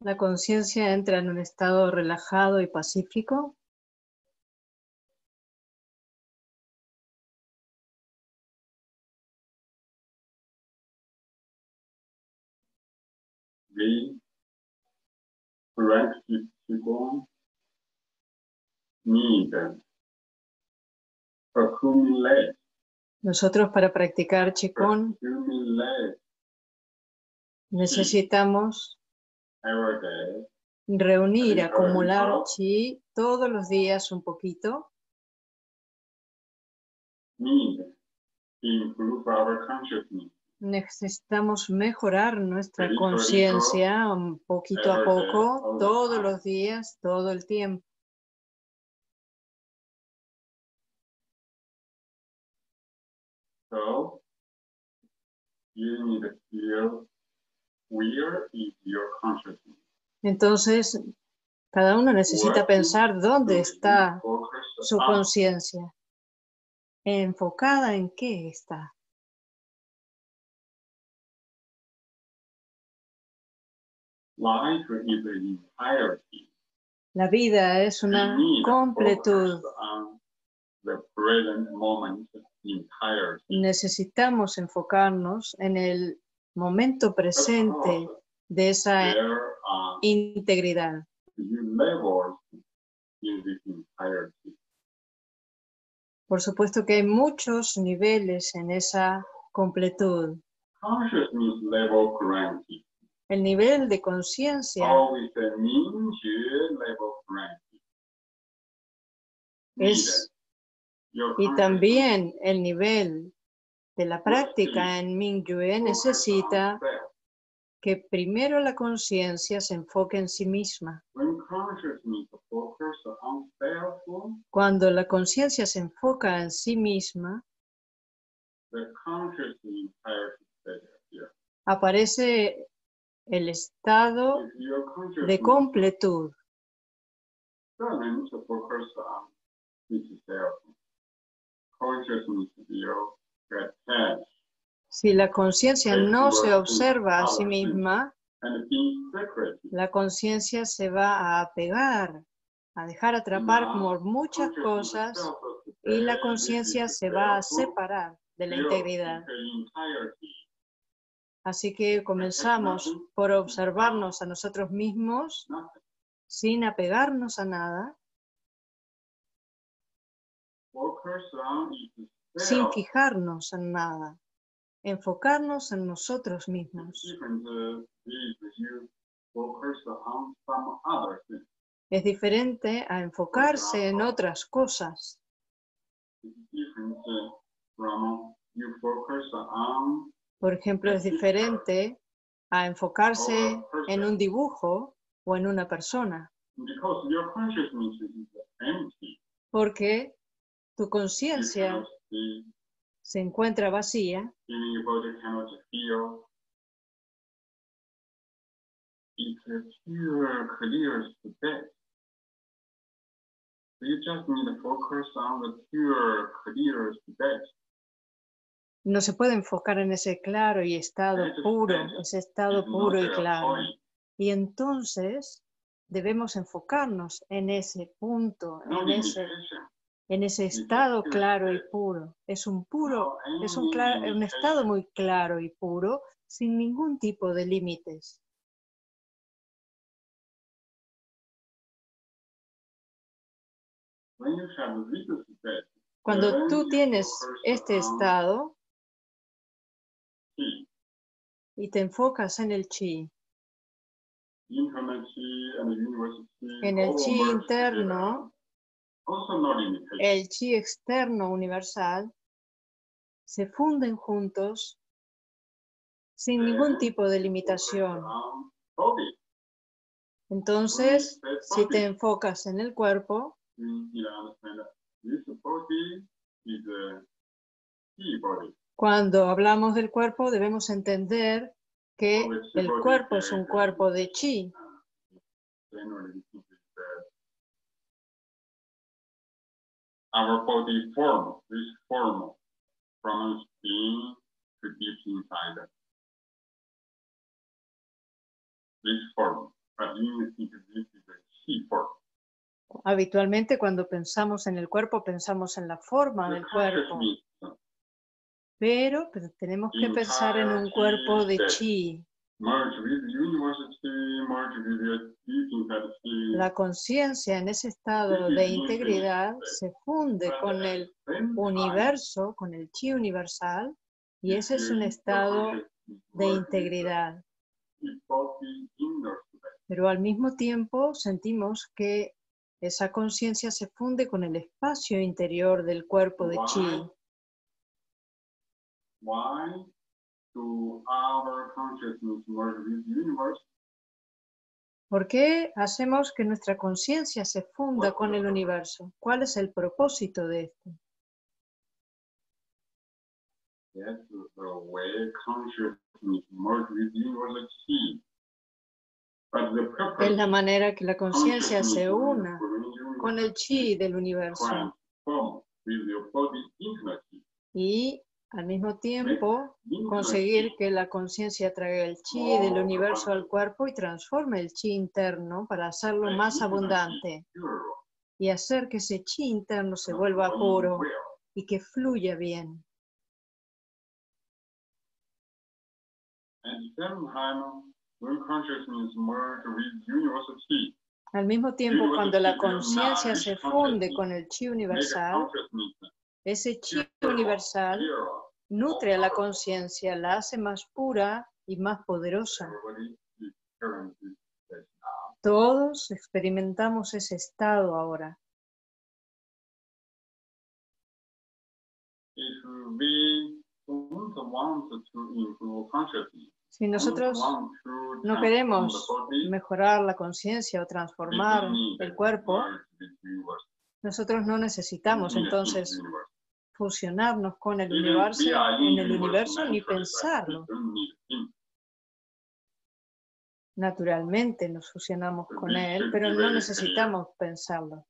La conciencia entra en un estado relajado y pacífico. We practice Qigong need accumulate Nosotros para practicar Qigong necesitamos every day, reunir, acumular Qi todos los días un poquito. need to improve our consciousness. Necesitamos mejorar nuestra conciencia poquito a poco, todos los días, todo el tiempo. So you need to feel where is your consciousness. Entonces, cada uno necesita pensar dónde está su conciencia. ¿Enfocada en qué está? Life is the entirety. La vida es una completud. The present moment entirety. Necesitamos enfocarnos en el momento presente de esa integridad. Levels in this entirety. Por supuesto que hay muchos niveles en esa completud. Consciousness level granted. El nivel de conciencia es, y también el nivel de la práctica en Mingyue necesita que primero la conciencia se enfoque en sí misma. Cuando la conciencia se enfoca en sí misma, aparece el estado de completud. Si la conciencia no se observa a sí misma, la conciencia se va a apegar, a dejar atrapar por muchas cosas y la conciencia se va a separar de la integridad. Así que comenzamos por observarnos a nosotros mismos sin apegarnos a nada, sin fijarnos en nada, enfocarnos en nosotros mismos. Es diferente a enfocarse en otras cosas. Por ejemplo, es diferente a enfocarse en un dibujo o en una persona. Porque tu conciencia se encuentra vacía. No se puede enfocar en ese claro y estado puro, ese estado puro y claro. Y entonces debemos enfocarnos en ese punto, en ese estado claro y puro. Es un estado muy claro y puro, sin ningún tipo de límites. Cuando tú tienes este estado y te enfocas en el Qi, en el Qi interno, el Qi externo universal, se funden juntos sin ningún tipo de limitación. Entonces, si te enfocas en el cuerpo, cuando hablamos del cuerpo debemos entender que el cuerpo es un cuerpo de Qi. Our body form, this form, from skin to deep inside. This form. But you think this is a key for Habitualmente cuando pensamos en el cuerpo, pensamos en la forma the del cuerpo, consciousness pero tenemos que pensar en un cuerpo de chi. merge with the university, merge with the teaching that La conciencia en ese estado de integridad se funde con el universo, con el chi universal, y ese es un estado de integridad. Pero al mismo tiempo sentimos que esa conciencia se funde con el espacio interior del cuerpo de chi. Why do our consciousness merge with the universe? ¿Por qué hacemos que nuestra conciencia se funda con el universo? ¿Cuál es el propósito de esto? Yes, the way consciousness merge with the universe is key. But the purpose Es la manera que la conciencia se una con el chi del universo transform with your body intimacy. y al mismo tiempo conseguir que la conciencia traiga el chi del universo al cuerpo y transforme el chi interno para hacerlo más abundante y hacer que ese chi interno se vuelva puro y que fluya bien. At the same time, when consciousness merge with universal chi, Al mismo tiempo, cuando la conciencia se funde con el chi universal, ese chi universal nutre a la conciencia, la hace más pura y más poderosa. Todos experimentamos ese estado ahora. If we don't want to improve consciousness, Si nosotros no queremos mejorar la conciencia o transformar el cuerpo, nosotros no necesitamos entonces fusionarnos con el universo ni pensarlo. Naturalmente nos fusionamos con él, pero no necesitamos pensarlo.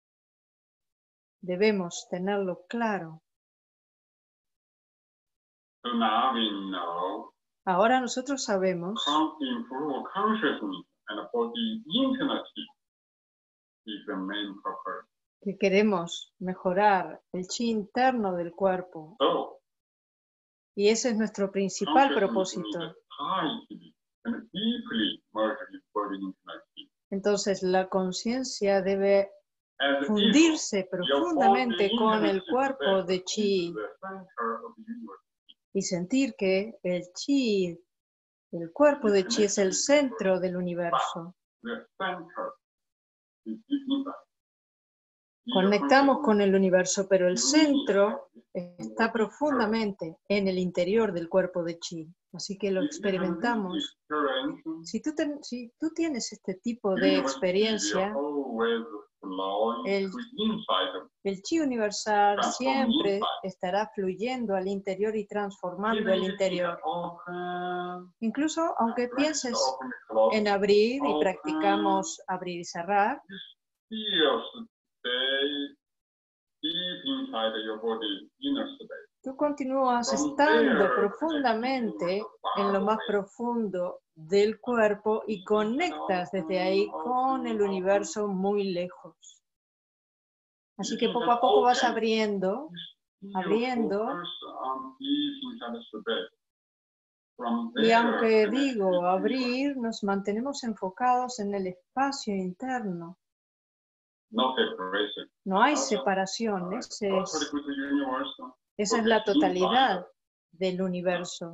Debemos tenerlo claro. So now we know Ahora nosotros sabemos how to improve consciousness and body intimacy is the main purpose. que queremos mejorar el chi interno del cuerpo So, y ese es nuestro principal propósito. tightly and deeply merged with body intimacy. Entonces la conciencia debe As if fundirse your profundamente body con el intimacy cuerpo de is chi the center of the universe. y sentir que el chi, el cuerpo de chi es el centro del universo. The center is deep inside. Conectamos con el universo, pero el centro está profundamente en el interior del cuerpo de chi. Así que lo experimentamos. Si tú tienes este tipo de experiencia, el chi universal siempre estará fluyendo al interior y transformando el interior. Incluso aunque pienses en abrir y practicamos abrir y cerrar, tú continúas estando profundamente en lo más profundo del cuerpo y conectas desde ahí con el universo muy lejos. Así que poco a poco vas abriendo. Y aunque digo abrir, nos mantenemos enfocados en el espacio interno. No hay separación, esa es la totalidad del universo.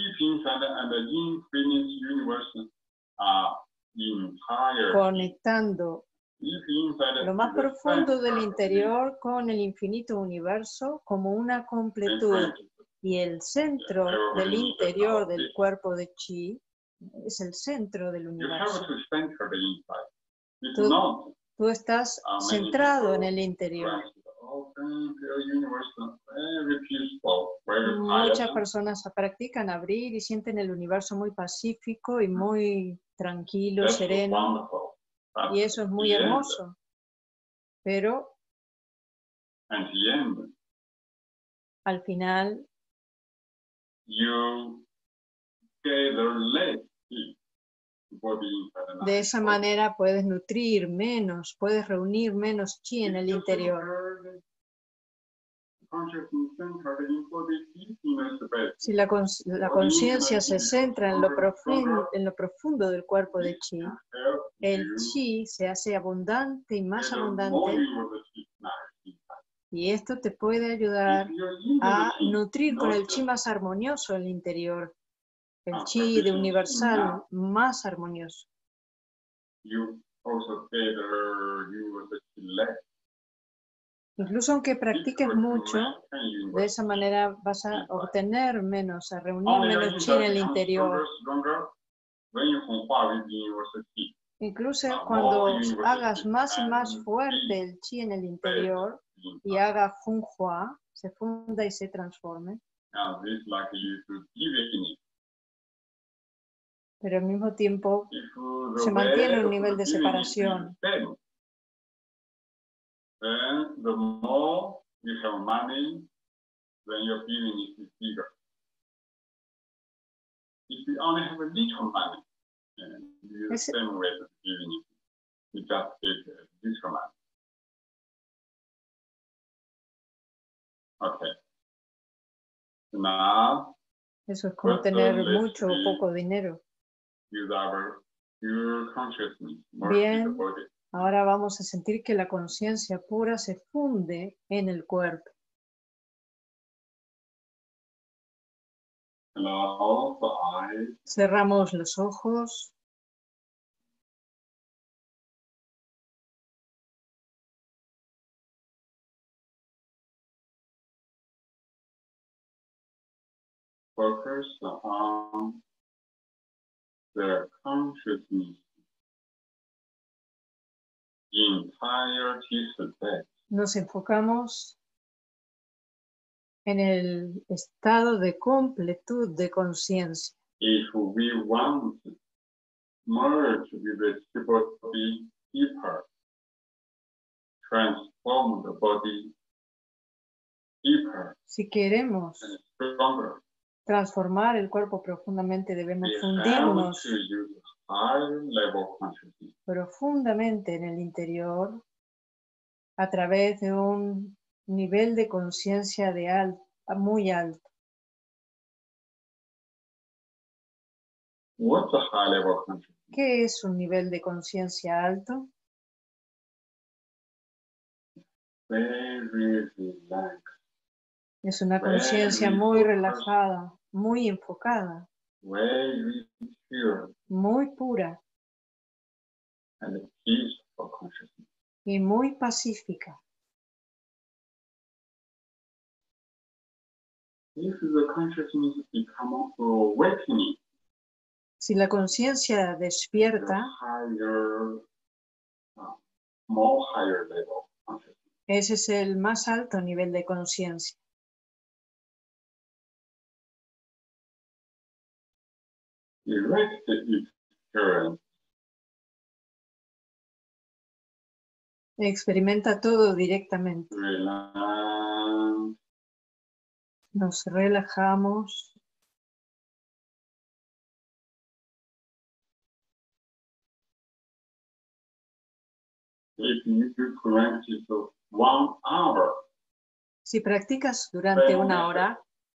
Conectando lo más profundo del interior con el infinito universo como una completud. Y el centro del interior del cuerpo de chi es el centro del universo. Tú estás centrado en el interior. Muchas personas practican abrir y sienten el universo muy pacífico y muy tranquilo, sereno. Y eso es muy hermoso. Pero al final body inside the De esa body. manera puedes nutrir menos, puedes reunir menos chi en el If you interior. center consciousness centered in body deepness space, Si la conciencia se centra en lo profundo del cuerpo de chi, help el you chi se hace abundante y más get a abundante, volume of the chi inside. y esto te puede ayudar If you're into a the chi, nutrir con not el chi más armonioso el interior, el chi de practicing universal enough, más armonioso. you also get you the chi less. Incluso aunque practiques mucho, de esa manera vas a obtener menos, a reunir menos chi en el interior. Incluso cuando hagas más y más fuerte el chi en el interior y haga funhua, se funda y se transforme, pero al mismo tiempo se mantiene un nivel de separación. Then the more you have money, then your giving is bigger. If you only have a little money, you use the same way as giving, you just take little money. Okay. Now, eso es como tener mucho o poco dinero. use our pure consciousness. Bien, ahora vamos a sentir que la conciencia pura se funde en el cuerpo. Cerramos los ojos. Focus on the consciousness entirety state. Nos enfocamos en el estado de completud de conciencia. If we want to merge with the body deeper, transform the body deeper Si queremos and stronger, transformar el cuerpo profundamente, debemos we have fundirnos to use higher level consciousness. profundamente en el interior a través de un nivel de conciencia muy alto. What's a high level consciousness? ¿Qué es un nivel de conciencia alto? Very relaxed, Es una conciencia muy relajada, muy enfocada, very pure, muy pura and peaceful consciousness. y muy pacífica. If the consciousness becomes awakening, Si la conciencia despierta, higher, more higher level consciousness. ese es el más alto nivel de conciencia. Direct experience. Experimenta todo directamente. Relax. Nos relajamos. If you do practice 1 hour, Si practicas durante una hora,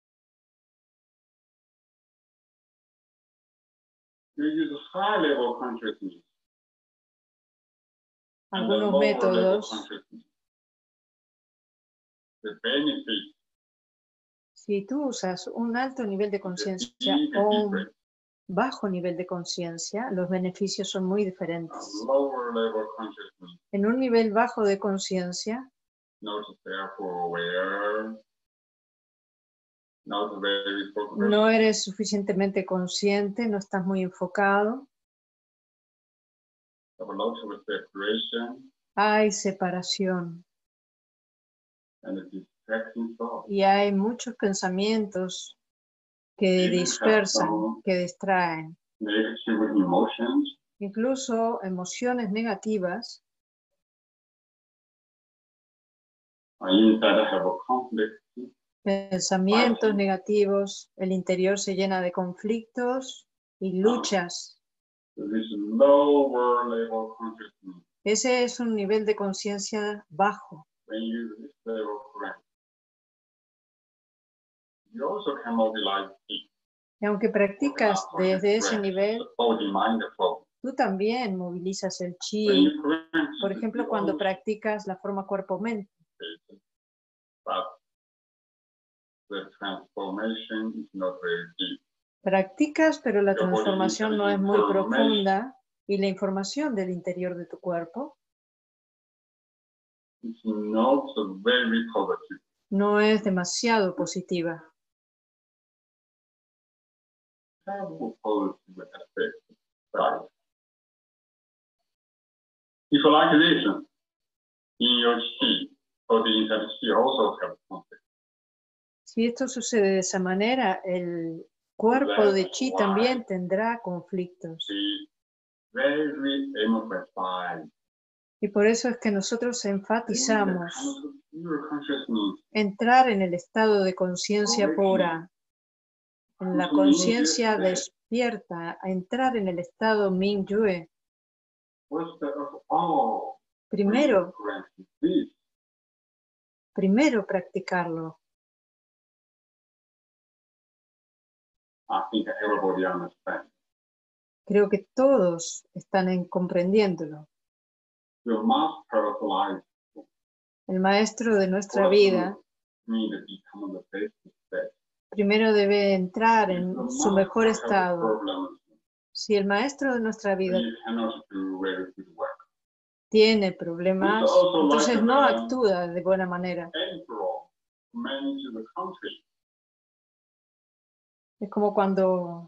you use high level consciousness. And the algunos lower level métodos, consciousness. The benefit si tú usas un alto nivel de is conciencia big o un difference. bajo nivel de conciencia, los beneficios son muy diferentes. A lower level consciousness, En un nivel bajo de conciencia, not self-aware, not very focused, no eres suficientemente consciente, no estás muy enfocado, have a lot of separation hay separación and distracting thoughts. y hay muchos pensamientos que dispersan, que distraen. Negative emotions, Incluso emociones negativas, inside have a conflict, pensamientos negativos, el interior se llena de conflictos y luchas. This lower level consciousness. Ese es un nivel de conciencia bajo. When you use this level correct, you also can mobilize it. Y aunque practicas desde ese nivel, Body, mind, flow. tú también movilizas el When chi. you practice, Por ejemplo, you cuando also practicas la forma cuerpo-mente. but the transformation is not very deep. Practicas, pero la Your body transformación no es muy information profunda y la información del interior de tu cuerpo is not very positive. no es demasiado positiva. Have a positive aspect. Right. If like this, in your chi, or the inside chi also have conflict. Si esto sucede de esa manera, el cuerpo de chi también tendrá conflictos. Be very emphasized. Y por eso es que nosotros enfatizamos Your consciousness entrar en el estado de conciencia pura, en la conciencia despierta, a entrar en el estado Mingyue. was the of all. Primero, This primero practicarlo. I think everybody understands. Creo que todos están comprendiéndolo. You must personalize. El maestro de nuestra vida Need to become the best state. primero debe entrar en su mejor estado. Problems. Si el maestro de nuestra vida You cannot do very good work. tiene problemas, entonces no actúa de buena manera. Emperor manage the country. Es como cuando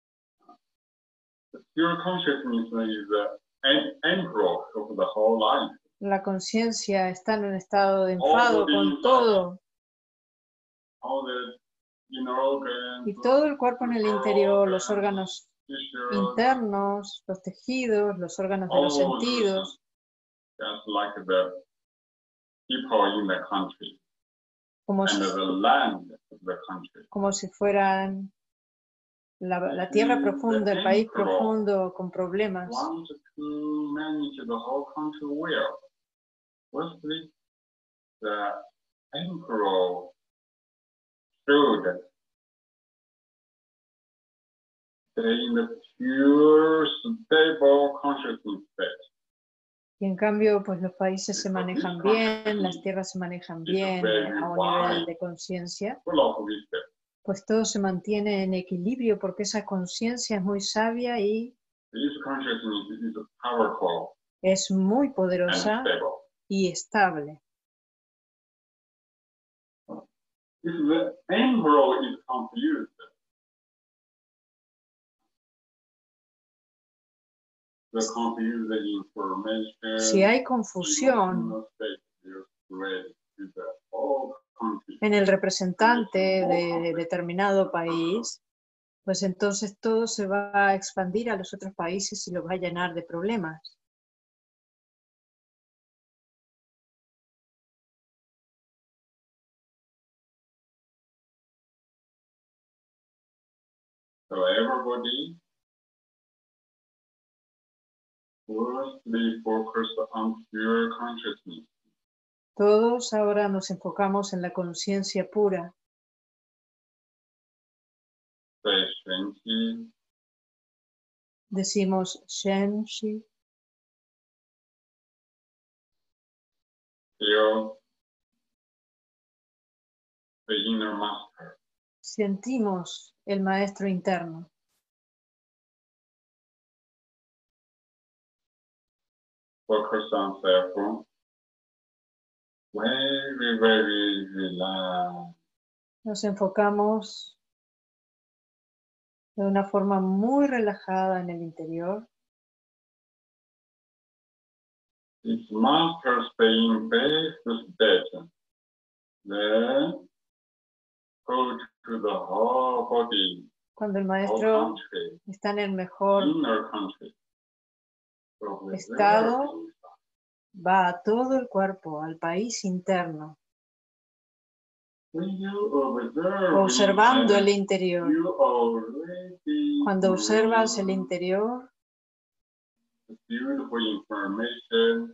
Your consciousness is the emperor of the whole life. la conciencia está en un estado de enfado con todo All the inner organs, y todo el cuerpo en el interior, los órganos tissues, internos, los tejidos, los órganos de los sentidos, just like the people in the country como and the land of the country. como si fueran la tierra profunda, el país profundo con problemas. Want to manage the whole country well. Firstly, the emperor should stay in the pure, stable consciousness state. Y en cambio, pues los países se manejan bien, las tierras se manejan bien a un nivel de conciencia, Full of wisdom. pues todo se mantiene en equilibrio porque esa conciencia es muy sabia y This consciousness is powerful es muy and poderosa stable. y estable. If the emperor is confused, the confused information, Si hay confusión emotional state will spread to the whole country. en el representante de determinado país, pues entonces todo se va a expandir a los otros países y los va a llenar de problemas. So everybody firstly focus on pure consciousness. Todos ahora nos enfocamos en la conciencia pura. Say Shenji, Decimos Shen Shi, feel the inner master. sentimos el maestro interno. Focus on self. Very relaxed. Nos enfocamos de una forma muy relajada en el interior. This master stay in best state. Then go to the whole body, Cuando el whole maestro country, está en el mejor inner country. So with estado, there, va a todo el cuerpo, al país interno, when you observe observando el inside, interior. you already Cuando observas el bring interior, beautiful information,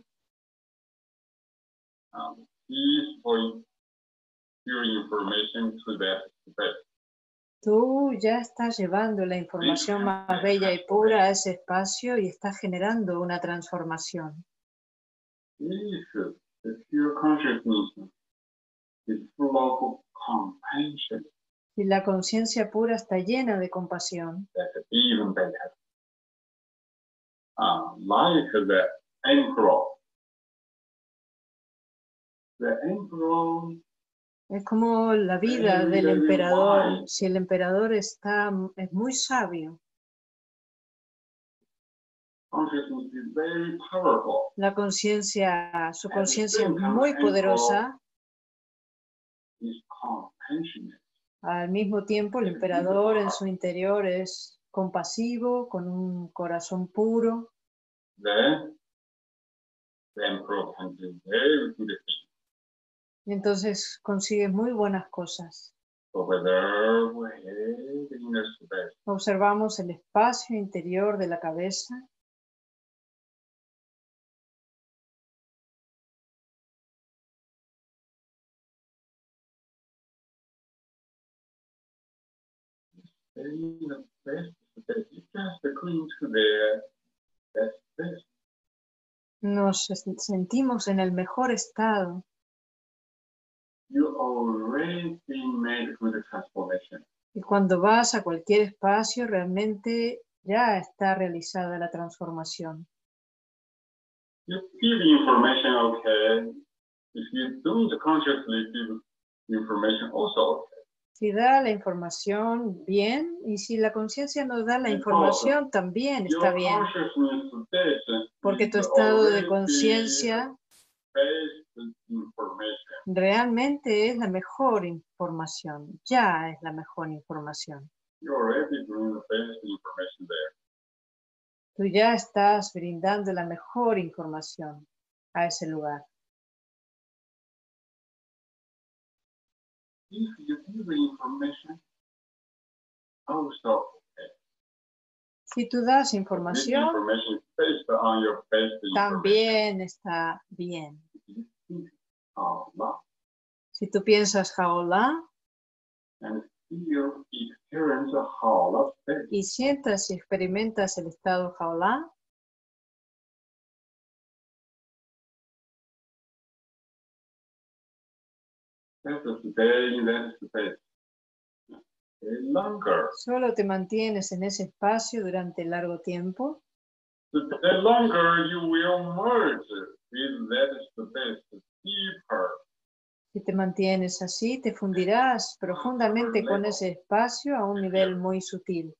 peaceful pure information to that space. Tú ya estás llevando la información más bella y pura a ese espacio y estás generando una transformación. If the pure consciousness is full of compassion, Si la conciencia pura está llena de compasión, that's even better. Like the emperor. The emperor es como la vida del emperador. Si el emperador es muy sabio, consciousness is very powerful. su conciencia es muy poderosa. Is compassionate. Al mismo tiempo, el emperador en su interior es compasivo, con un corazón puro. Then the emperor can do very good things. Entonces consigues muy buenas cosas. Over there, the inner space. Observamos el espacio interior de la cabeza. Nos sentimos en el mejor estado. Y cuando vas a cualquier espacio, realmente ya está realizada la transformación. You give information, okay. If you don't consciously give information, also okay. Si da la información, bien, y si la conciencia nos da la información, también está bien. Porque tu estado de conciencia realmente es la mejor información, ya es la mejor información. Tú ya estás brindando la mejor información a ese lugar. If you give information, also si tú das información, también está bien. Si tú piensas Jaolá y sientas y experimentas el estado Jaolá, solo te mantienes en ese espacio durante largo tiempo. Si te mantienes así, te fundirás profundamente con ese espacio a un nivel muy sutil.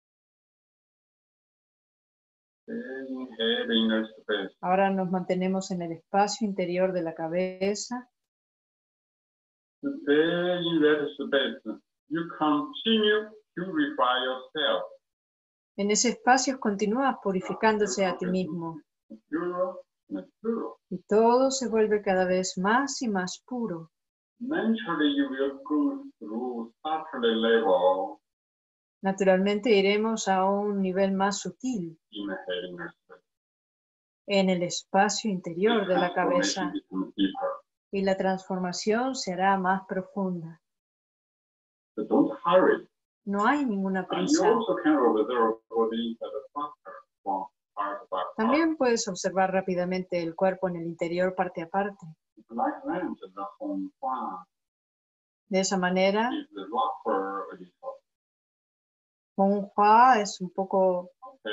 Ahora nos mantenemos en el espacio interior de la cabeza. En ese espacio continúas purificándose a ti mismo. Y todo se vuelve cada vez más y más puro. Naturalmente iremos a un nivel más sutil en el espacio interior de la cabeza y la transformación será más profunda. No hay ninguna prisa. También puedes observar rápidamente el cuerpo en el interior parte a parte. De esa manera, Hong Hua es un poco...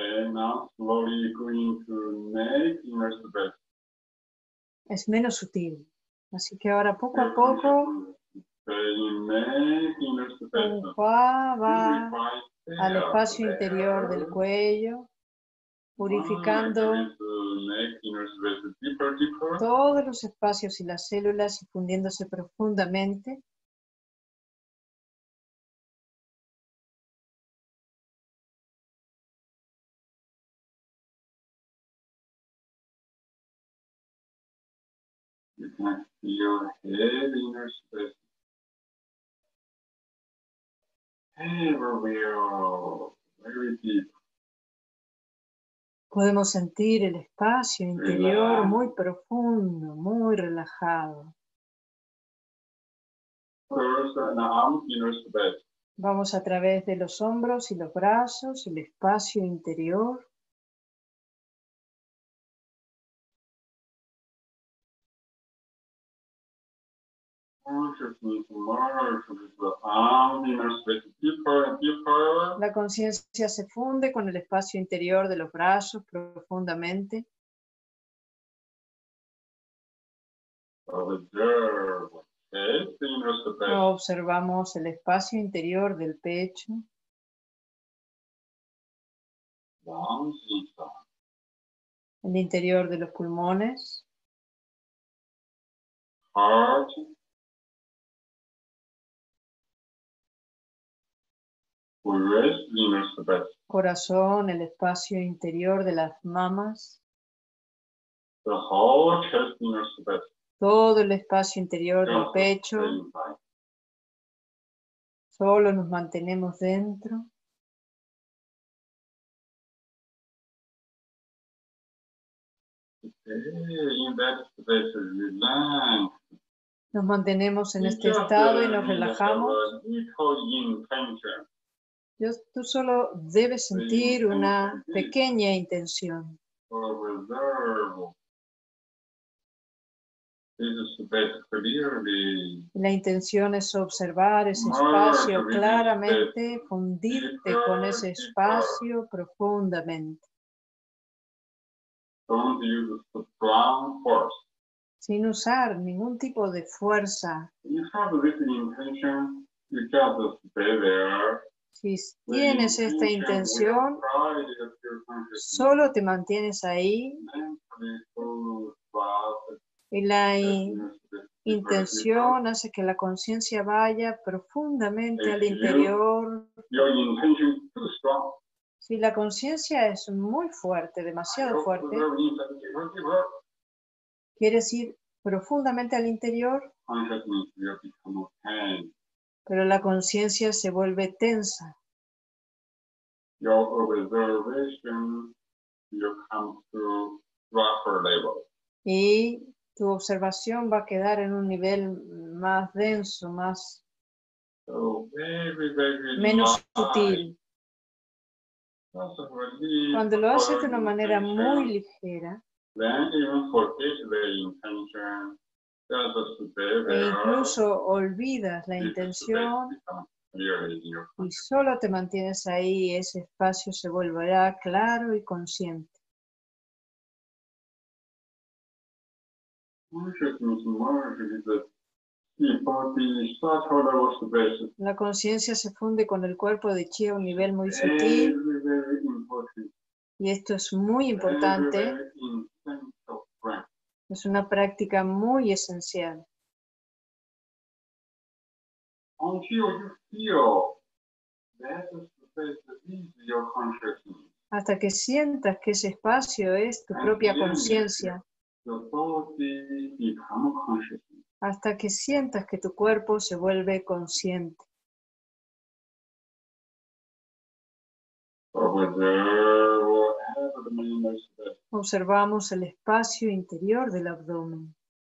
es menos sutil. Así que ahora poco a poco, Hong Hua va al espacio interior del cuello, purificando todos los espacios y las células y fundiéndose profundamente. You can feel head inner space. Everywhere, very deep. Podemos sentir el espacio interior muy profundo, muy relajado. Vamos a través de los hombros y los brazos, el espacio interior. La conciencia se funde con el espacio interior de los brazos profundamente. Observamos el espacio interior del pecho. El interior de los pulmones. Corazón, el espacio interior de las mamas. Todo el espacio interior del pecho. Solo nos mantenemos dentro. Nos mantenemos en este estado y nos relajamos. Tú solo debes sentir una pequeña intención. La intención es observar ese espacio claramente, fundirte con ese espacio profundamente. Sin usar ningún tipo de fuerza. Si tienes esta intención, solo te mantienes ahí. Y la intención hace que la conciencia vaya profundamente al interior. Si la conciencia es muy fuerte, demasiado fuerte, quieres ir profundamente al interior, pero la conciencia se vuelve tensa. Y tu observación va a quedar en un nivel más denso, menos sutil. Cuando lo haces de una manera muy ligera, e incluso olvidas la intención y solo te mantienes ahí, ese espacio se volverá claro y consciente. La conciencia se funde con el cuerpo de chi a un nivel muy sutil. Y esto es muy importante. Es una práctica muy esencial. Hasta que sientas que ese espacio es tu propia conciencia. Hasta que sientas que tu cuerpo se vuelve consciente. Observamos el espacio interior del abdomen.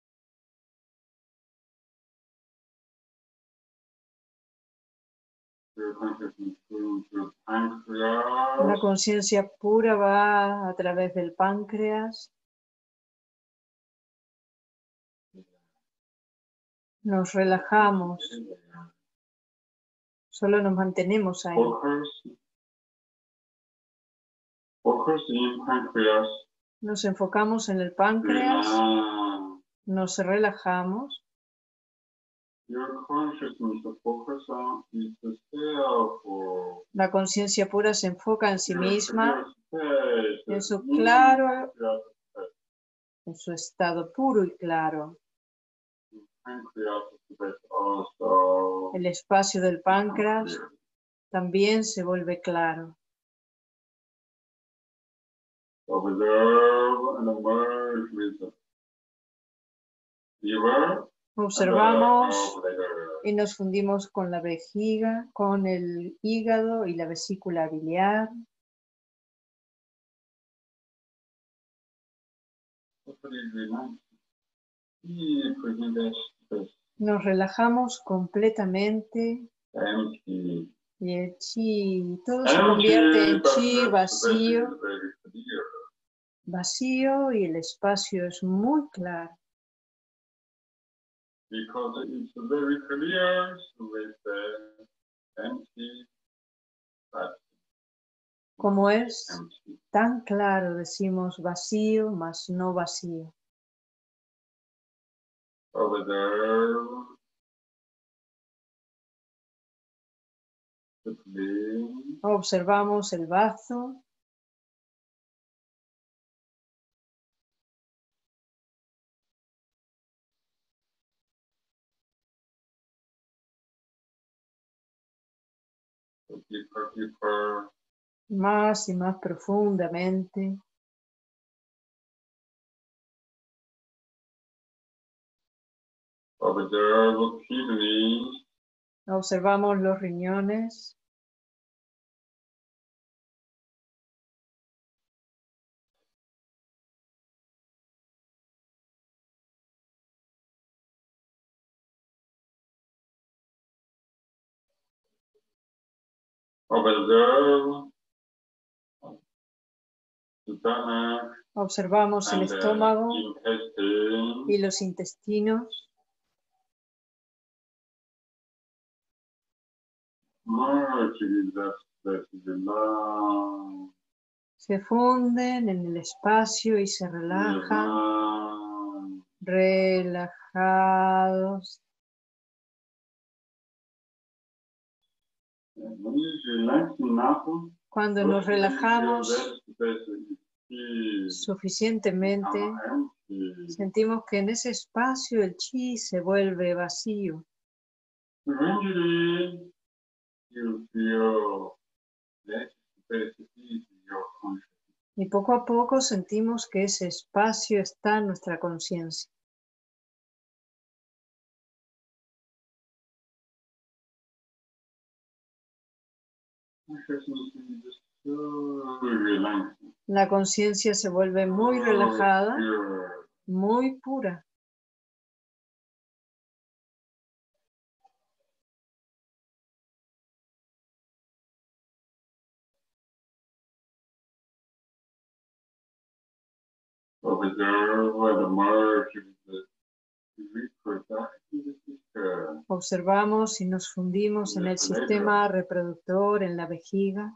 La conciencia pura va a través del páncreas. Nos relajamos. Solo nos mantenemos ahí. Nos enfocamos en el páncreas. Nos relajamos. La conciencia pura se enfoca en sí misma, en su claro, en su estado puro y claro. El espacio del páncreas también se vuelve claro. Observamos y nos fundimos con la vejiga, con el hígado y la vesícula biliar. totally relaxed. Nos relajamos completamente Empty. y el chi, todo se convierte en chi vacío, vacío y el espacio es muy claro. Because it's very clear with the empty, but Como es empty. tan claro, decimos vacío más no vacío. Over there, the flame, Observamos el bazo, deeper, más y más profundamente. over there, the kidneys, Observamos los riñones, over there, the stomach, observamos el and the estómago intestine, y los intestinos. merge with the lung, Se funden en el espacio y se relajan, relajados. Cuando nos relajamos suficientemente, sentimos que en ese espacio el chi se vuelve vacío. Y poco a poco sentimos que ese espacio está en nuestra conciencia. La conciencia se vuelve muy relajada, muy pura. Observamos y nos fundimos en el sistema reproductor, en la vejiga.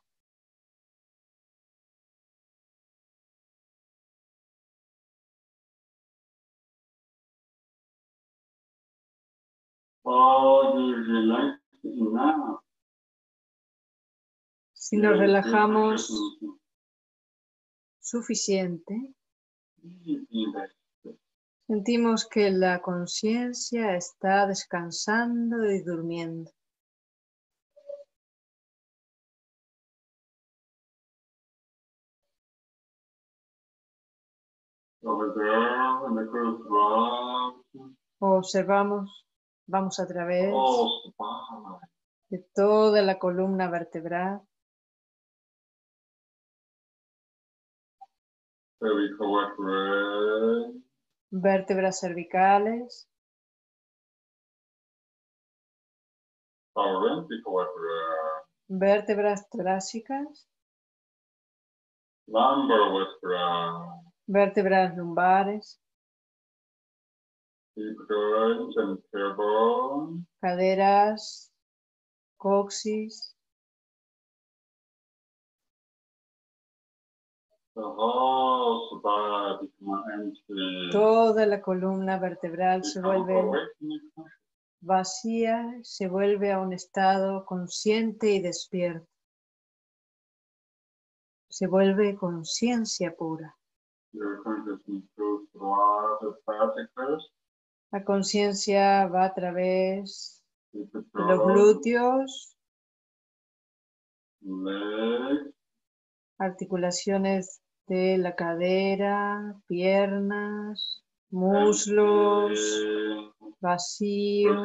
Si nos relajamos suficiente, sentimos que la conciencia está descansando y durmiendo. Observamos, vamos a través de toda la columna vertebral. Vértebras cervicales, vértebras torácicas, vértebras lumbares, caderas, coxis, toda la columna vertebral se vuelve vacía, se vuelve a un estado consciente y despierto. Se vuelve conciencia pura. La conciencia va a través de los glúteos, articulaciones de la cadera, piernas, muslos, vacío,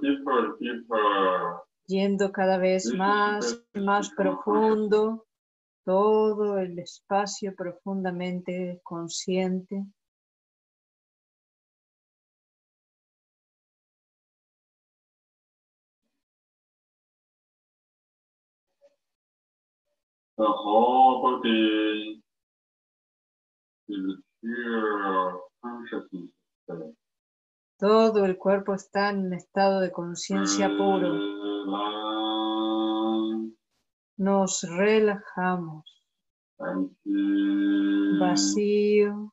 yendo cada vez más y más profundo, todo el espacio profundamente consciente. The whole body is pure consciousness state. Todo el cuerpo está en un estado de conciencia puro. Nos relajamos. Vacío.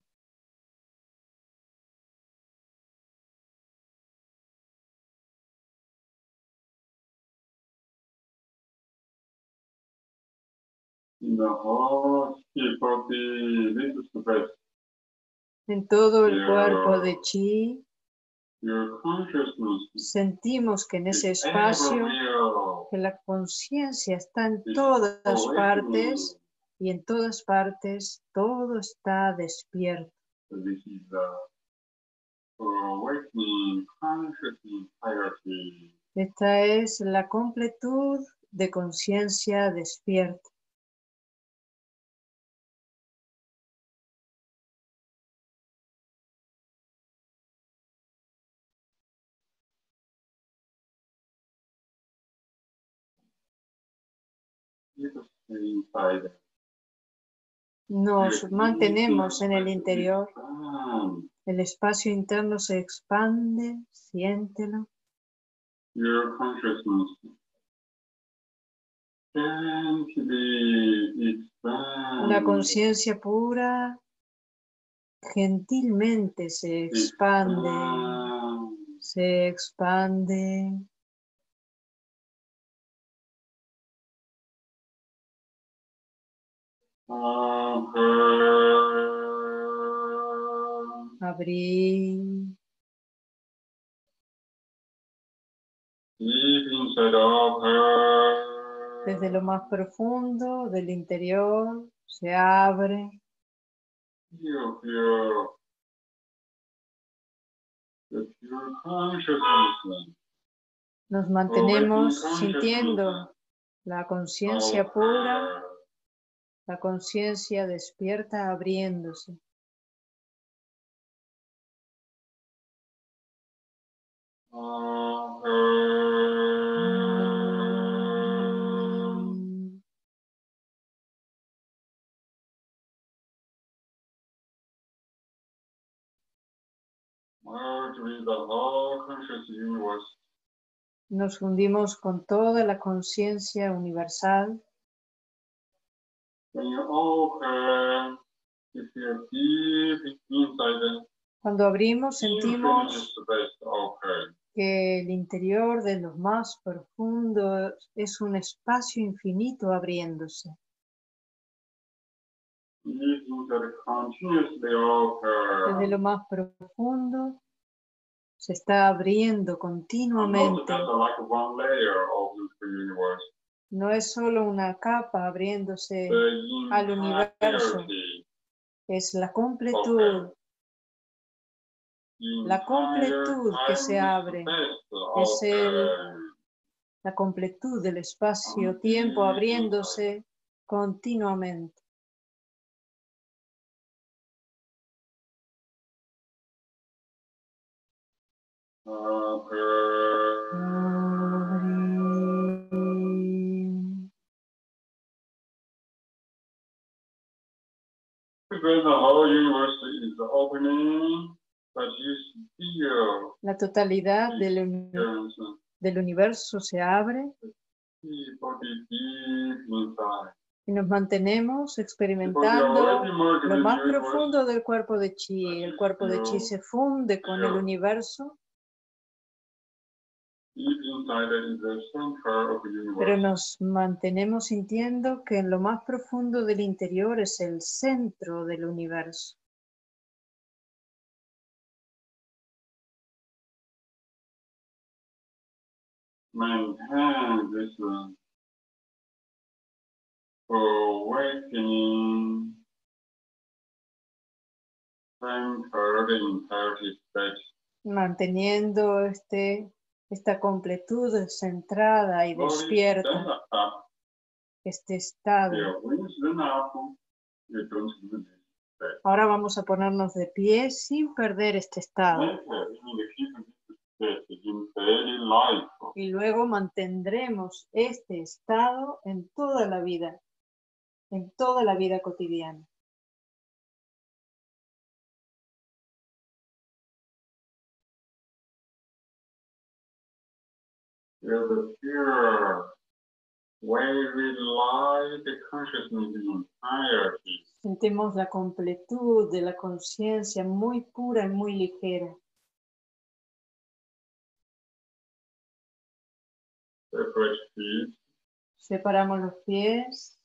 In the whole body, this is the best. En todo el cuerpo de chi, Your consciousness sentimos que en ese is espacio, everywhere. que la conciencia está en todas partes y en todas partes todo está despierto. This is the awakening consciousness entirety. Esta es la completud de conciencia despierta. You just stay inside. Nos mantenemos en el interior. El espacio interno se expande, siéntelo. Your consciousness gently expands. La conciencia pura gentilmente se expande, se expande. Abrir. Deep inside of her. Desde lo más profundo del interior se abre. You feel the pure consciousness. Nos mantenemos sintiendo la conciencia pura, la conciencia despierta abriéndose. Merge with the whole conscious universe. Nos fundimos con toda la conciencia universal. When you open, you feel deep inside. Cuando abrimos sentimos The best open. que el interior de lo más profundo es un espacio infinito abriéndose. Deep inside continuously open. Desde lo más profundo se está abriendo continuamente. Like one layer of the universe. No es solo una capa abriéndose The al universo, entirety. es la completud. La completud que se abre es la completud del espacio-tiempo abriéndose continuamente. When the whole universe is opening, but you feel La totalidad del universo se abre y nos mantenemos experimentando lo más profundo del cuerpo de chi. El cuerpo de chi se funde con el universo, pero nos mantenemos sintiendo que en lo más profundo del interior es el centro del universo. Maintain this awakening centered entirety state. Manteniendo esta completud centrada y despierta, este estado. Ahora vamos a ponernos de pie sin perder este estado. Y luego mantendremos este estado en toda la vida. en toda la vida cotidiana. Feel the pure, very light consciousness in entirety. Sentimos la completud de la conciencia muy pura y muy ligera. Separate feet, Separamos los pies,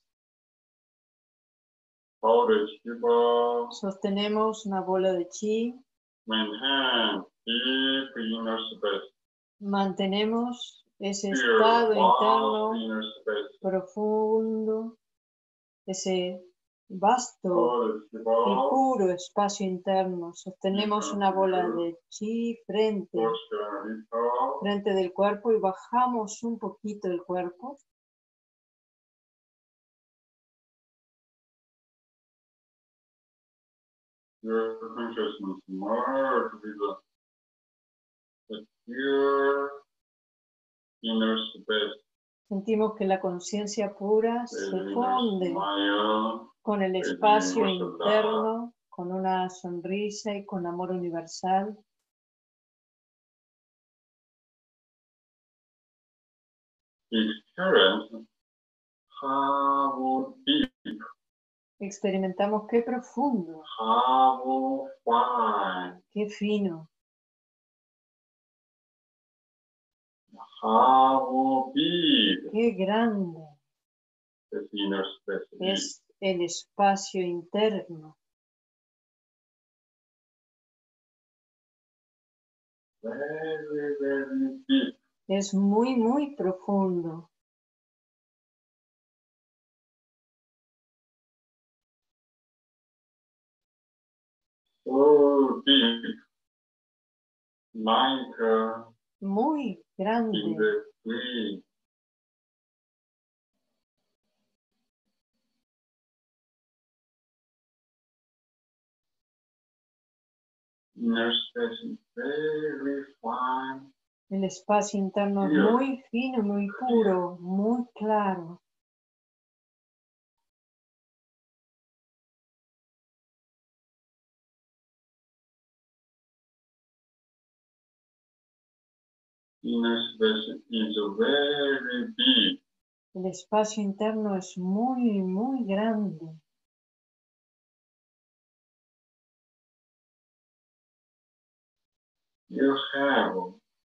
hold the chiba, sostenemos una bola de chi, maintain deep inner space. mantenemos ese Pure, estado vast interno inner space. profundo, ese vasto Hold the y chiba, puro espacio interno. Sostenemos una bola de chi frente del cuerpo y bajamos un poquito el cuerpo. Your consciousness merge with the pure inner space. Sentimos que la conciencia pura The se inner funde smile, con el the espacio universal love. interno, con una sonrisa y con amor universal. Experience how deep, Experimentamos qué profundo, how fine, qué fino, how big qué grande this inner space is. es el espacio interno. Very, very deep. Es muy, muy profundo. So deep, like Muy in grande. the sea. Inner space is very fine. El espacio interno es muy fino, muy puro, muy claro. Inner space is very big. El espacio interno es muy, muy grande. You have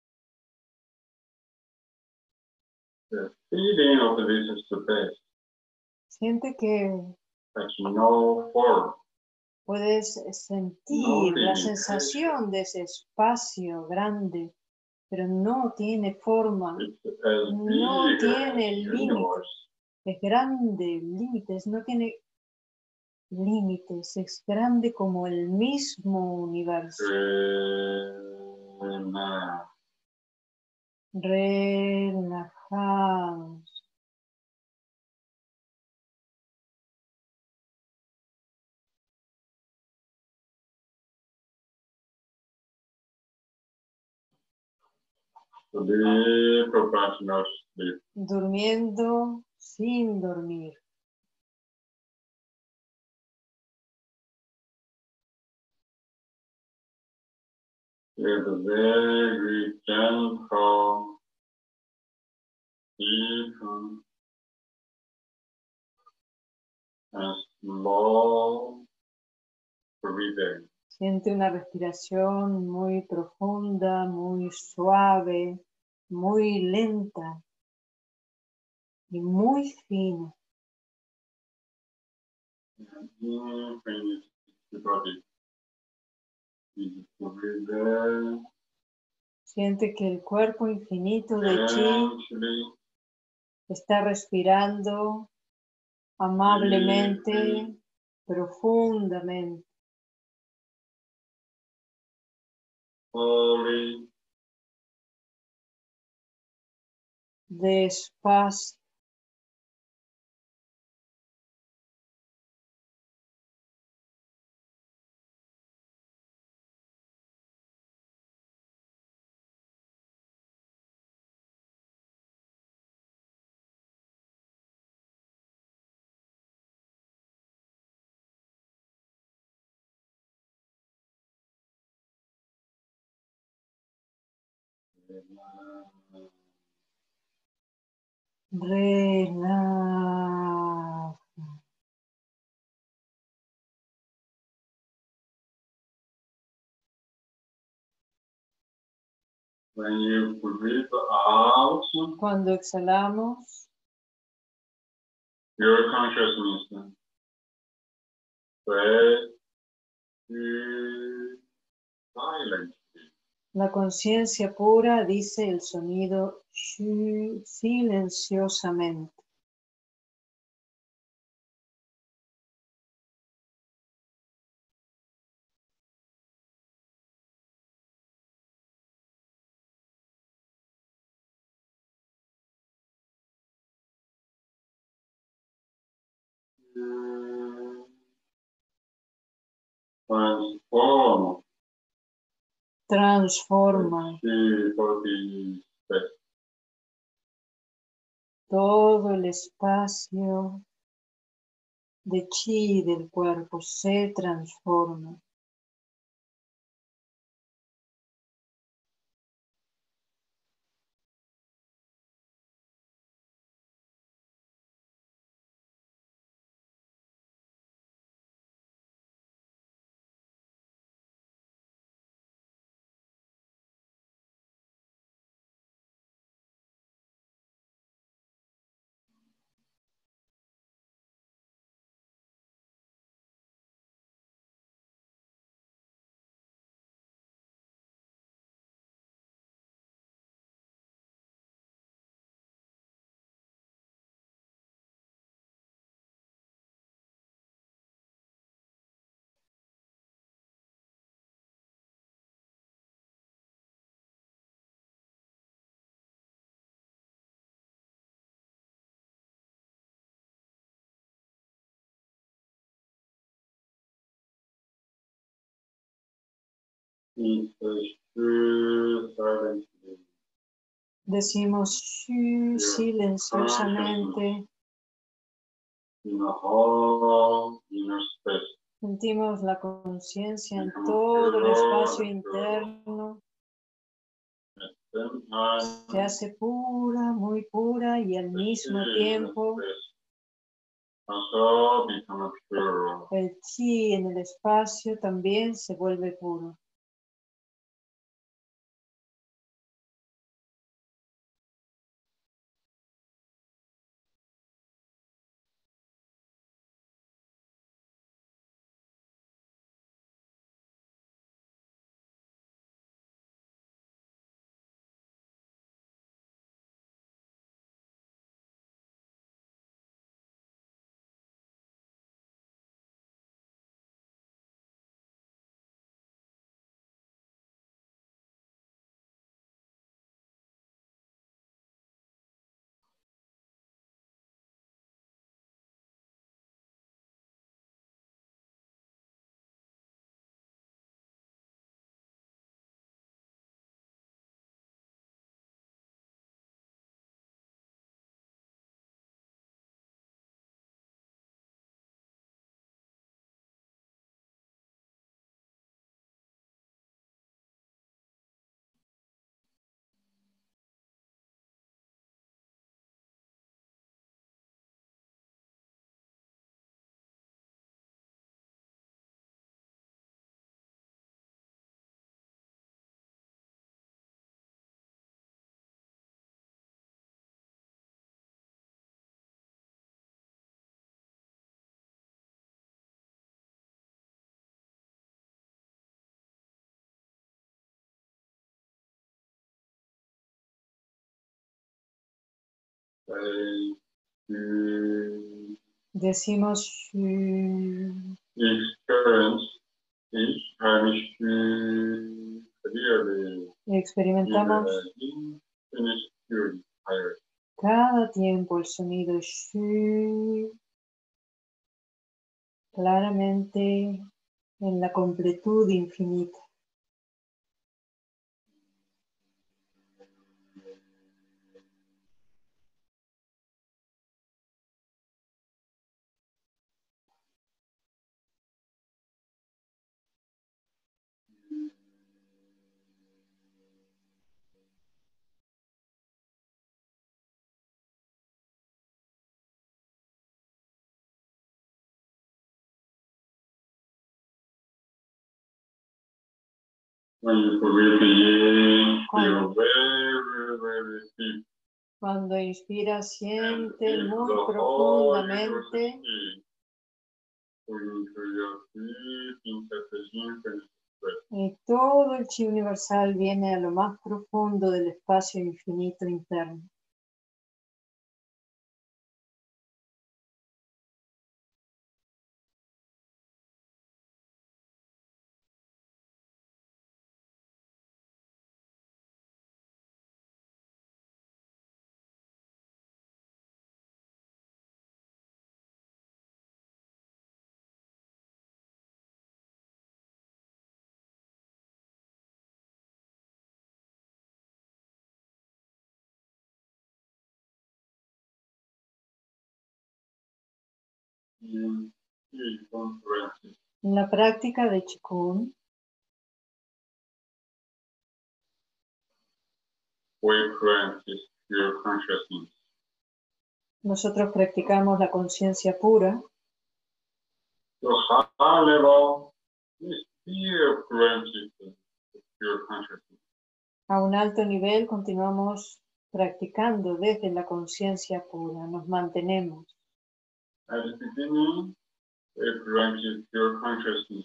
the feeling of this space, Siente que but no form. puedes sentir la sensación de ese espacio grande, pero no tiene forma, It's as no big tiene as límites. universe. Es grande, límites, no tiene límites, es grande como el mismo universo. Relax. Relajados. Sleep, professional sleep. Durmiendo sin dormir. It's very gentle, deep, and slow breathing. Siente una respiración muy profunda, muy suave, muy lenta y muy fina. And infinite body is breathing Siente que el cuerpo infinito de chi gently, está respirando amablemente, profundamente, slowly, despacio. Relaja. When you breathe out, Cuando exhalamos, your consciousness fades silently. la conciencia pura dice el sonido shu silenciosamente. Transform Transforma the body space. todo el espacio de chi del cuerpo, se transforma. Silently. Decimos shu silenciosamente. In the whole inner space. Sentimos la conciencia en todo el espacio interno. Se hace pura, muy pura y al mismo tiempo el chi en el espacio también se vuelve puro. Decimos shu. Experimentamos cada tiempo el sonido shu claramente en la completud infinita. When you breathe in, feel very, very deep. Cuando inspiras, siente And muy the whole profundamente universe into your deep into the infinite space. y todo el chi universal viene a lo más profundo del espacio infinito interno. In each conference, En la práctica de Qigong, we practice pure consciousness. nosotros practicamos la conciencia pura. To high level, we still practice pure consciousness. A un alto nivel continuamos practicando desde la conciencia pura, nos mantenemos. At the beginning, we practice pure consciousness.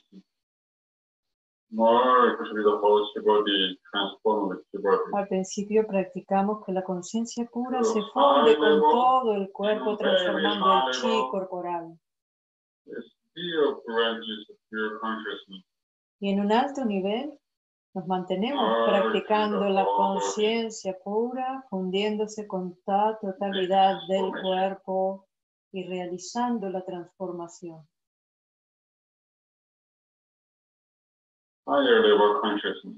More with the whole body, transform the body. Al principio practicamos que la conciencia pura se funde con todo el cuerpo, transformando el chi corporal. We still practice pure consciousness. Y en un alto nivel nos mantenemos practicando la conciencia pura, fundiéndose con la totalidad del cuerpo y realizando la transformación. Higher level consciousness.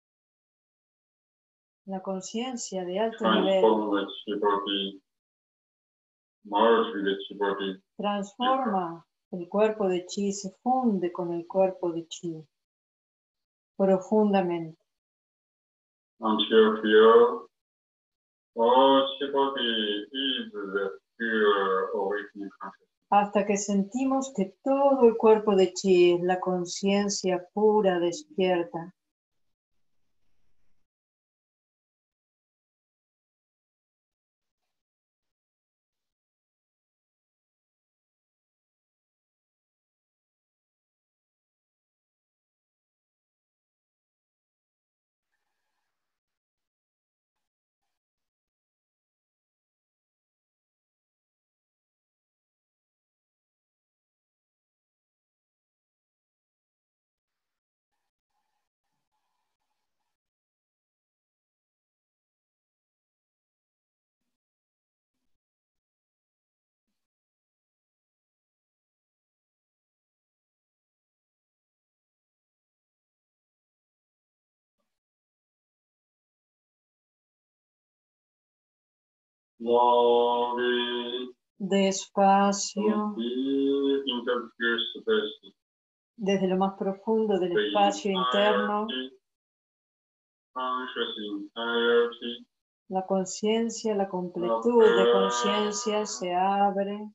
La conciencia de alto nivel Transform the chi body. Merge with the chi body. transforma el cuerpo de chi, se funde con el cuerpo de chi profundamente. Until feel all chi body is the pure awakening consciousness. Hasta que sentimos que todo el cuerpo de chi es la conciencia pura despierta. Slowly, Despacio, deep into the pure space. desde lo más profundo del espacio interno, Conscious entirety. la conciencia, la completud de conciencia se abre.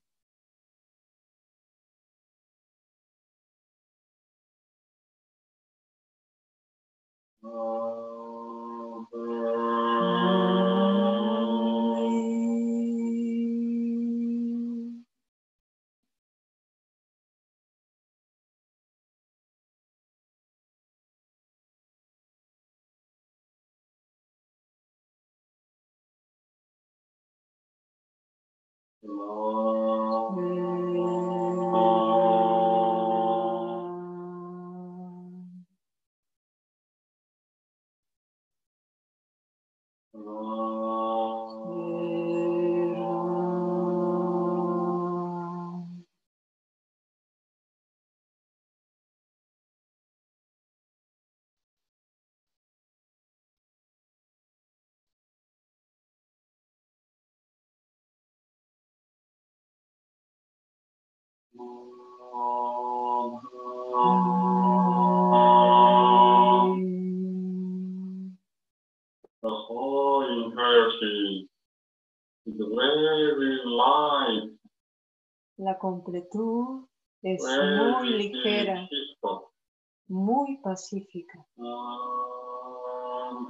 The whole entirety is very light, La completud es very muy ligera, peaceful. muy pacífica.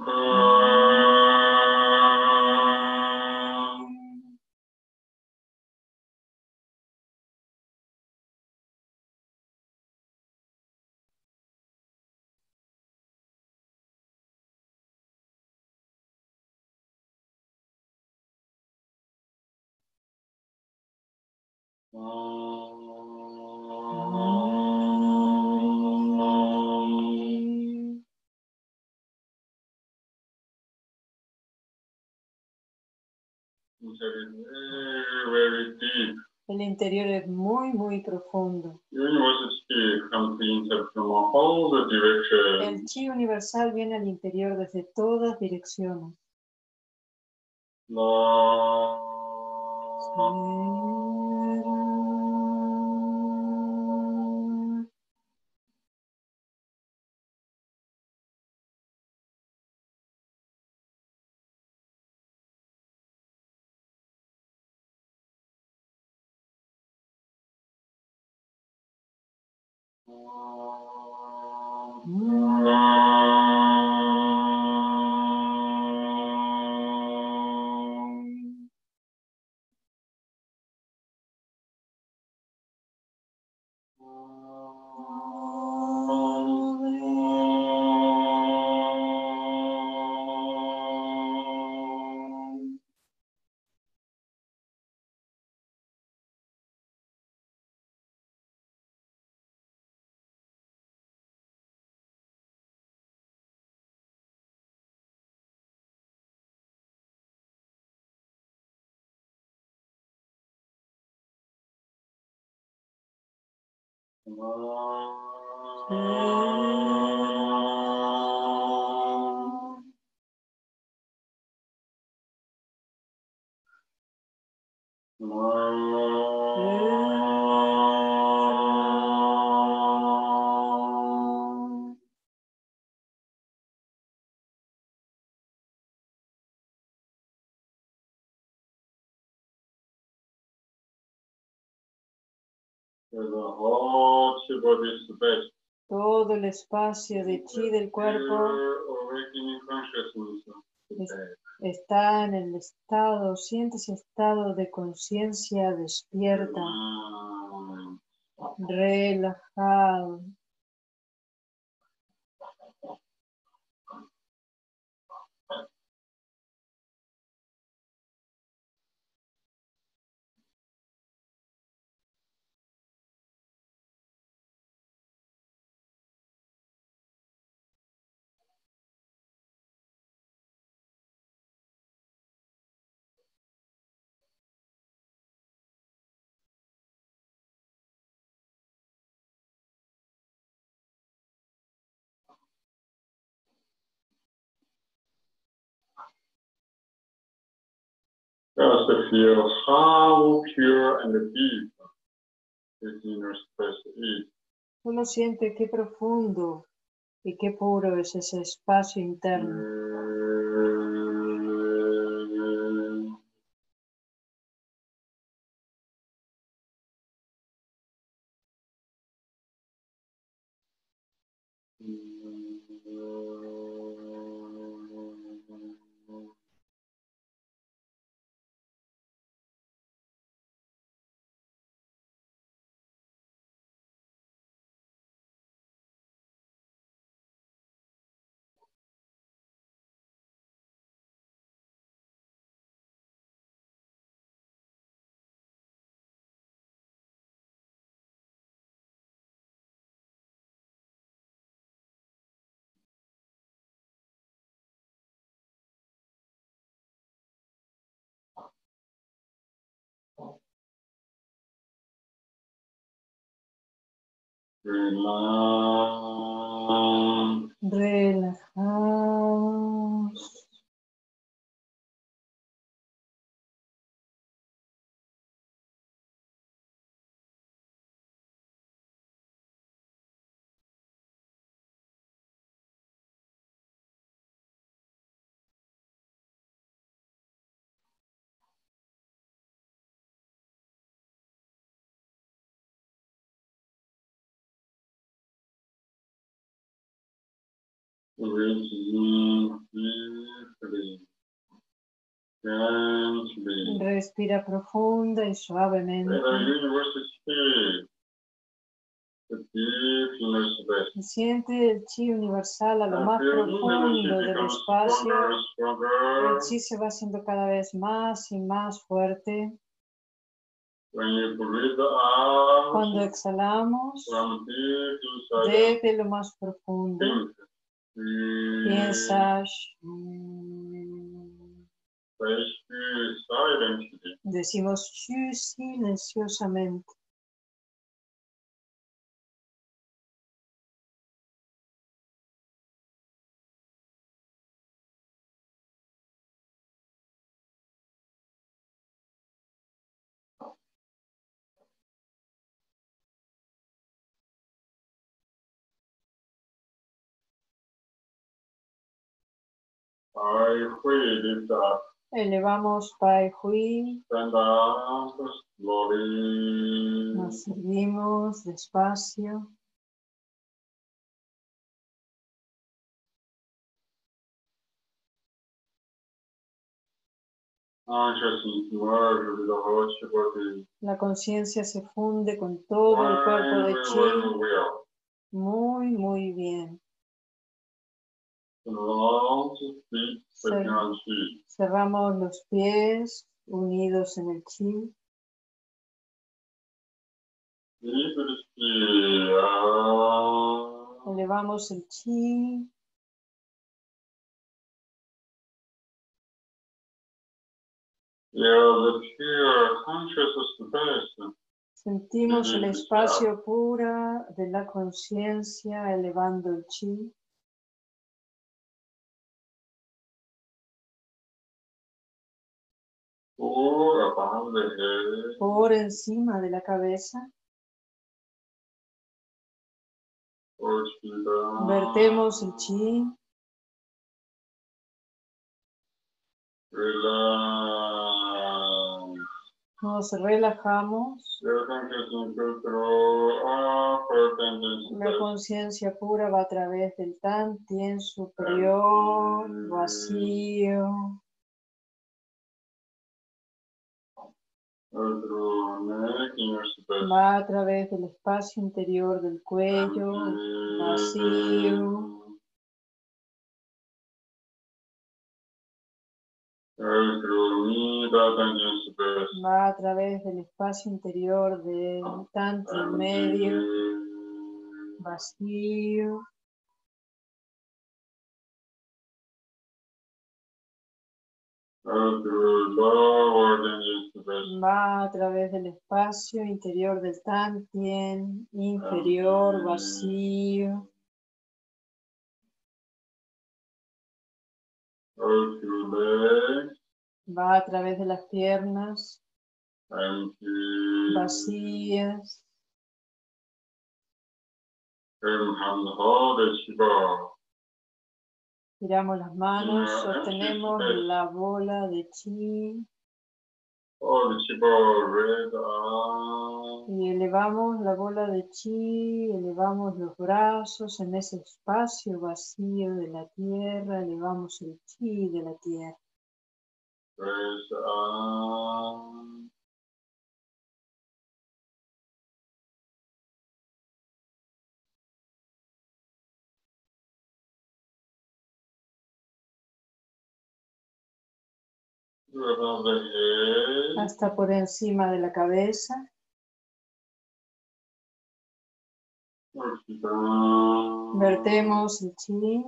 Very deep. El interior es muy, muy profundo. University comes inside from all the directions. El chi universal viene al interior desde todas direcciones. Todo el espacio de chi del cuerpo está en el estado, siente ese estado de conciencia despierta, relajado. Just to feel how pure and deep this inner space is. Solo siente qué profundo y qué puro es ese espacio interno. Relajados. Breathing deeply, gently. Respira profunda y suavemente. And the universe is here. The deep inner space. Y siente el chi universal a lo más And feel profundo the del energy becomes espacio. stronger and stronger. El chi se va haciendo cada vez más y más fuerte. When you breathe out Cuando exhalamos from deep inside, desde lo más profundo, think. piensa Silently. decimos shu silenciosamente. I will lift up. Elevamos Pai Hui, Stand up slowly. nos servimos despacio. Consciousness merge with the whole body. La conciencia se funde con todo el cuerpo de chi. Well. Muy bien. Long feet taking on chi. Cerramos los pies unidos en el chi. Deeply Elevamos el chi. the pure conscious space. Sentimos el espacio pura de la conciencia elevando el chi. Above the head. Por encima de la cabeza. Vertemos el chi. Relax. Nos relajamos. La conciencia pura va a través del Tantien superior, vacío. Va a través del espacio interior del cuello, vacío. Va a través del espacio interior del Tantien medio, vacío. Va a través del espacio interior del Tantien inferior, vacío. Va a través de las piernas vacías. Tiramos las manos, sostenemos la bola de chi y elevamos la bola de chi, elevamos los brazos en ese espacio vacío de la tierra, elevamos el chi de la tierra. Hasta por encima de la cabeza. Vertemos el chi.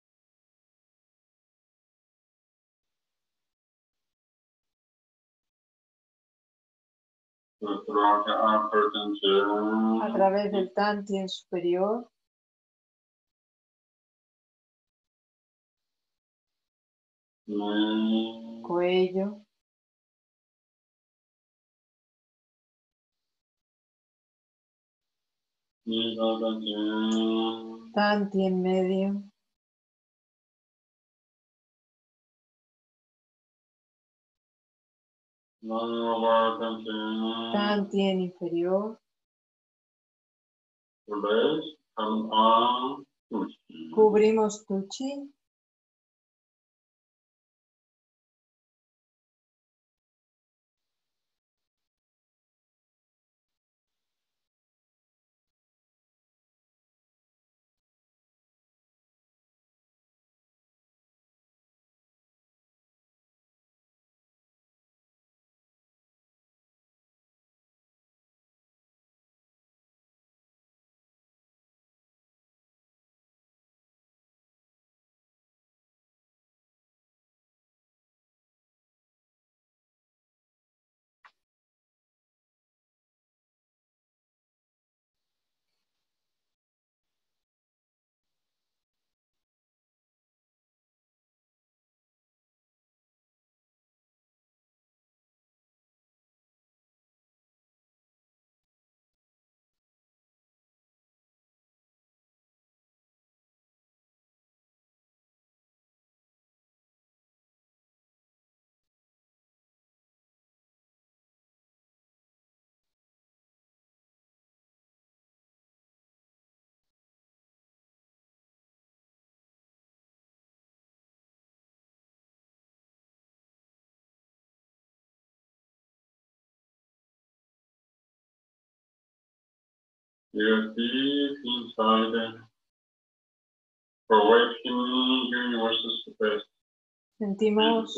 A través del Tantien superior. Cuello. Tantien medio. Tantien inferior. Cubrimos tu chi. You're deep inside awakening universal space. Sentimos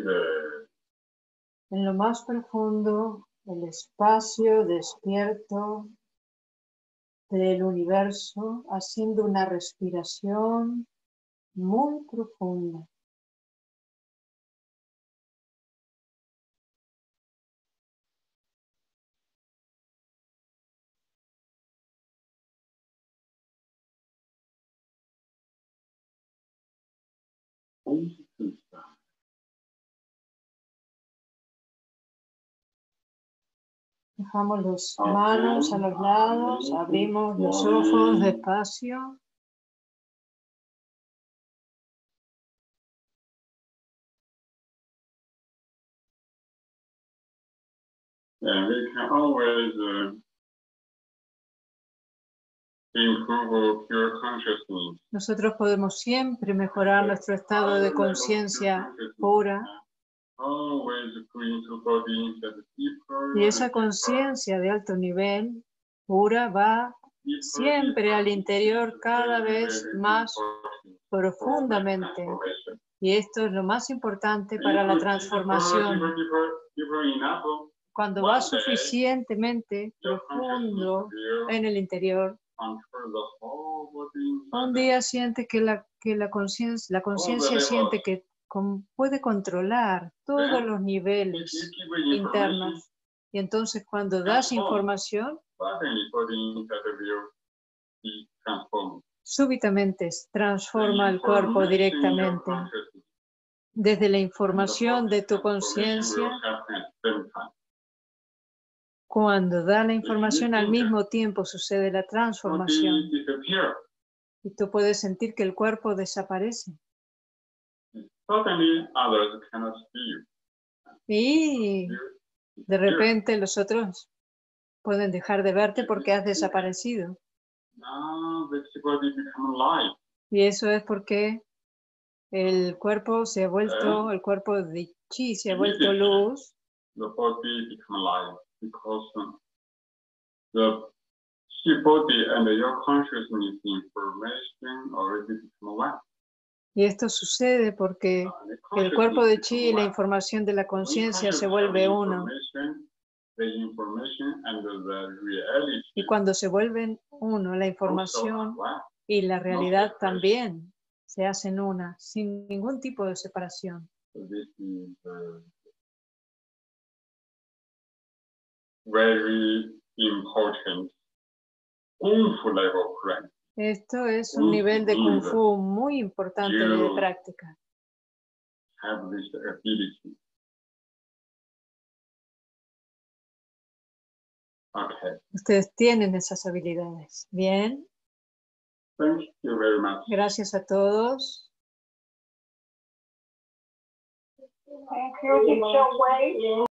en lo más profundo el espacio despierto del universo, haciendo una respiración muy profunda. Dejamos las manos a los lados, abrimos los ojos despacio. And we can always improve pure consciousness. Nosotros podemos siempre mejorar nuestro estado de conciencia pura. Y esa conciencia de alto nivel pura va siempre al interior cada vez más profundamente. Y esto es lo más importante para la transformación. Cuando va suficientemente profundo en el interior, un día siente que la conciencia siente que puede controlar todos los niveles internos. Y entonces cuando das información, súbitamente transforma el cuerpo directamente. Desde la información de tu conciencia, cuando da la información al mismo tiempo sucede la transformación. Y tú puedes sentir que el cuerpo desaparece. Y de repente los otros pueden dejar de verte porque has desaparecido. Y eso es porque el cuerpo se ha vuelto, el cuerpo de chi se ha vuelto luz. Y esto sucede porque el cuerpo de chi y la información de la conciencia se vuelve uno. Y cuando se vuelven uno, la información y la realidad también se hacen una, sin ningún tipo de separación. Very important Kung Fu level practice. Esto es un nivel de Kung Fu muy importante de práctica. Have this ability. Okay. Ustedes tienen esas habilidades. Bien. Thank you very much. Gracias a todos. Thank you, Teacher Wei.